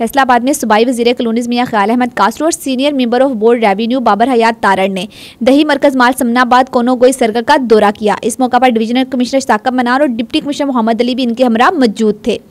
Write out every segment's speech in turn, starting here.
फैसलाबाद में सूबाई वज़ीर colonies मियां ख्याल अहमद कासरू और senior member of board revenue Babar Hayat Tarar ने दही मरकज माल समनाबाद कोनोगोई सरगह का दौरा किया। इस मौका पर डिवीजनल कमिश्नर साकब मनार और डिप्टी कमिश्नर मोहम्मद अली भी इनके हमरा मौजूद थे।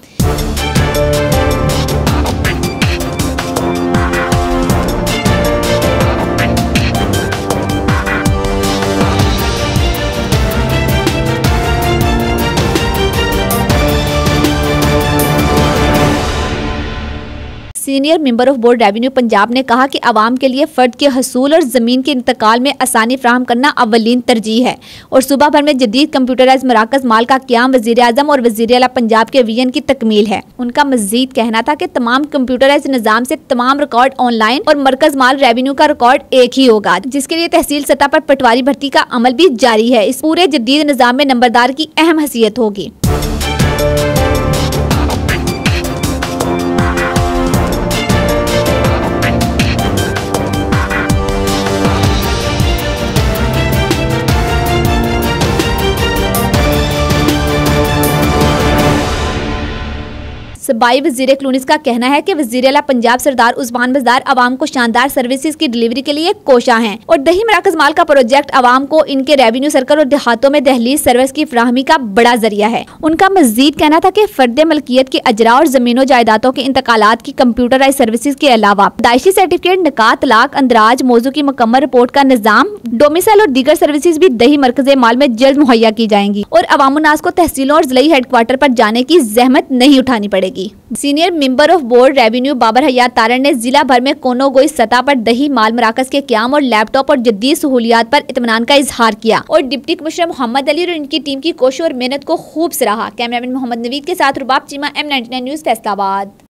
Senior member of board revenue Punjab ने कहा कि आवाम के लिए फर्द के हसूल और जमीन के इंतकाल में आसानी फ्राहम करना अवलीन तरजीह है और सूबा भर में जदीद कम्प्यूटराइज मराकज माल का क़याम वज़ीर आज़म और वज़ीर आला पंजाब के विजन की तकमील है। उनका मज़ीद कहना था कि तमाम कम्प्यूटराइज निज़ाम से तमाम रिकॉर्ड ऑनलाइन और मरकज माल रेवेन्यू का रिकॉर्ड एक ही होगा, जिसके लिए तहसील सतह पर पटवारी भर्ती का अमल भी जारी है। इस पूरे जदीद निज़ाम में नंबरदार की अहम हैसियत होगी। सूबाई वज़ीर colonies का कहना है कि वज़ीर आला पंजाब सरदार उस्मान बाजार आवाम को शानदार सर्विसेज की डिलीवरी के लिए कोशा हैं और दही मराकज माल का प्रोजेक्ट आवाम को इनके रेवेन्यू सर्कल और देहातों में दहलीज सर्विस की फ्राहमी का बड़ा जरिया है। उनका मजीद कहना था कि फर्द मलकियत के अजरा और जमीनों जायदादों के इंतकालात की कम्प्यूटराइज सर्विसेज के अलावा दायशी सर्टिफिकेट, निकाह, तलाक, अंदराज मौजू की मुकम्मल रिपोर्ट का निजाम, डोमिसाइल और दीगर सर्विसेज भी दही मरकज माल में जल्द मुहैया की जाएंगी और अवामुन्नास को तहसीलों और जिला हेडक्वार्टर पर जाने की जहमत नहीं उठानी पड़ेगी। Senior member of board revenue Babar Hayat Tarar ने जिला भर में कोनोगोई सतह पर दही माल मराकज के क़याम और लैपटॉप और जदीद सहूलियात पर इत्मीनान का इजहार किया और डिप्टी कमिश्नर मोहम्मद अली और इनकी टीम की कोशिश और मेहनत को खूब सराहा। कैमरामैन मोहम्मद नवीद के साथ रुबाब चीमा, M99 न्यूज़ फैसलाबाद।